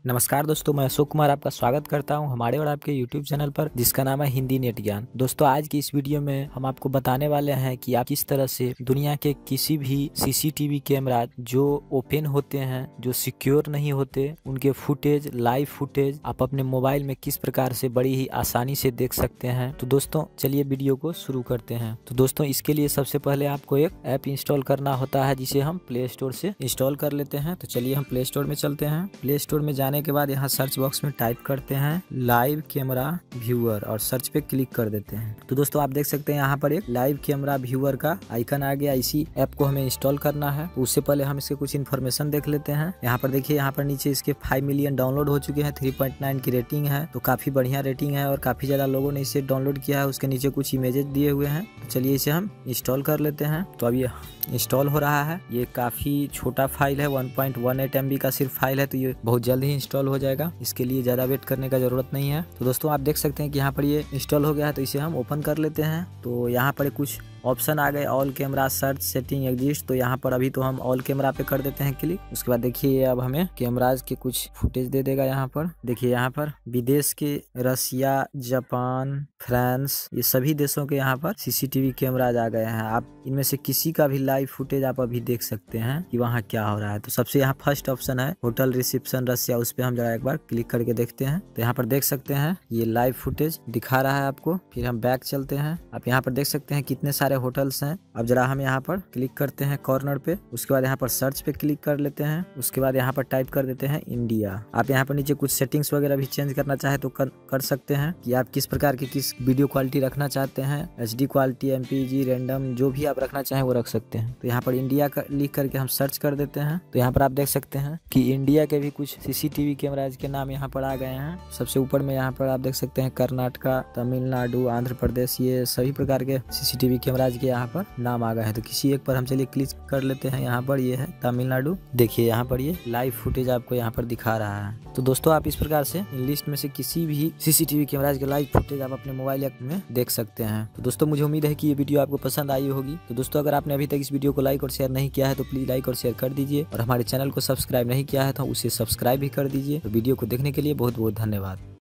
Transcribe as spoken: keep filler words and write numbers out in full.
नमस्कार दोस्तों, मैं अशोक कुमार आपका स्वागत करता हूं हमारे और आपके यूट्यूब चैनल पर, जिसका नाम है हिंदी नेट ज्ञान। दोस्तों, आज की इस वीडियो में हम आपको बताने वाले हैं कि आप किस तरह से दुनिया के किसी भी सीसीटीवी कैमरा जो ओपन होते हैं, जो सिक्योर नहीं होते, उनके फुटेज, लाइव फुटेज आप अपने मोबाइल में किस प्रकार से बड़ी ही आसानी से देख सकते हैं। तो दोस्तों चलिए वीडियो को शुरू करते हैं। तो दोस्तों इसके लिए सबसे पहले आपको एक ऐप इंस्टॉल करना होता है, जिसे हम प्ले स्टोर से इंस्टॉल कर लेते हैं। तो चलिए हम प्ले स्टोर में चलते हैं। प्ले स्टोर में जाने के बाद यहाँ सर्च बॉक्स में टाइप करते हैं लाइव कैमरा व्यूअर और सर्च पे क्लिक कर देते हैं। तो दोस्तों आप देख सकते हैं यहाँ पर एक लाइव कैमरा व्यूअर का आइकन आ गया। इसी ऐप को हमें इंस्टॉल करना है। तो उससे पहले हम इसके कुछ इन्फॉर्मेशन देख लेते हैं। यहाँ पर देखिए, यहाँ पर नीचे इसके फाइव मिलियन डाउनलोड हो चुके हैं, थ्री पॉइंट नाइन की रेटिंग है। तो काफी बढ़िया रेटिंग है और काफी ज्यादा लोगों ने इसे डाउनलोड किया है। उसके नीचे कुछ इमेजेस दिए हुए हैं। तो चलिए इसे हम इंस्टॉल कर लेते हैं। तो अब ये इंस्टॉल हो रहा है। ये काफी छोटा फाइल है, one point one eight M B का सिर्फ फाइल है। तो ये बहुत जल्द ही इंस्टॉल हो जाएगा, इसके लिए ज़्यादा वेट करने का ज़रूरत नहीं है। तो दोस्तों आप देख सकते हैं कि यहाँ पर ये इंस्टॉल हो गया है। तो इसे हम ओपन कर लेते हैं। तो यहाँ पर कुछ ऑप्शन आ गए, all camera search setting exist. तो यहाँ पर अभी तो हम ऑल कैमरा पे कर देते हैं क्लिक। उसके बाद देखिए अब हमें कैमराज के कुछ फुटेज दे देगा। यहाँ पर देखिए, यहाँ पर विदेश के रसिया, जापान, फ्रांस, ये सभी देशों के यहाँ पर सीसीटीवी कैमराज आ गए हैं। आप इनमें से किसी का भी लाइव फुटेज आप अभी देख सकते हैं कि वहाँ क्या हो रहा है। तो सबसे यहाँ फर्स्ट ऑप्शन है होटल रिसेप्शन रसिया, उस पर हम जरा एक बार क्लिक करके देखते हैं। तो यहाँ पर देख सकते हैं ये लाइव फुटेज दिखा रहा है आपको। फिर हम बैक चलते हैं। आप यहाँ पर देख सकते हैं कितने सारे होटल्स हैं। अब जरा हम यहाँ पर क्लिक करते हैं कॉर्नर पे। उसके बाद यहाँ पर सर्च पे क्लिक कर लेते हैं। उसके बाद यहाँ पर टाइप कर देते हैं इंडिया। आप यहाँ पर नीचे कुछ सेटिंग्स वगैरह भी चेंज करना चाहे तो कर, कर सकते हैं कि आप किस प्रकार की किस वीडियो क्वालिटी रखना चाहते हैं, H D quality, M P G, random, जो भी आप रखना चाहें वो रख सकते हैं। तो यहाँ पर इंडिया का लिख करके हम सर्च कर देते हैं। तो यहाँ पर आप देख सकते हैं कि इंडिया के भी कुछ सीसीटीवी कैमराज के नाम यहाँ पर आ गए हैं। सबसे ऊपर में यहाँ पर आप देख सकते हैं कर्नाटका, तमिलनाडु, आंध्र प्रदेश, ये सभी प्रकार के सीसीटीवी कैमराज के यहाँ पर नाम आ गए हैं। तो किसी एक पर हम चलिए क्लिक कर लेते हैं। यहाँ पर ये है तमिलनाडु। देखिए यहाँ पर ये लाइव फुटेज आपको यहाँ पर दिखा रहा है। तो दोस्तों आप इस प्रकार से इन लिस्ट में से किसी भी सीसीटीवी कैमराज के लाइव फुटेज आप अपने मोबाइल ऐप में देख सकते हैं। तो दोस्तों मुझे उम्मीद है कि ये वीडियो आपको पसंद आई होगी। तो दोस्तों अगर आपने अभी तक इस वीडियो को लाइक और शेयर नहीं किया है तो प्लीज लाइक और शेयर कर दीजिए, और हमारे चैनल को सब्सक्राइब नहीं किया है तो उसे सब्सक्राइब भी कर दीजिए। तो वीडियो को देखने के लिए बहुत बहुत धन्यवाद।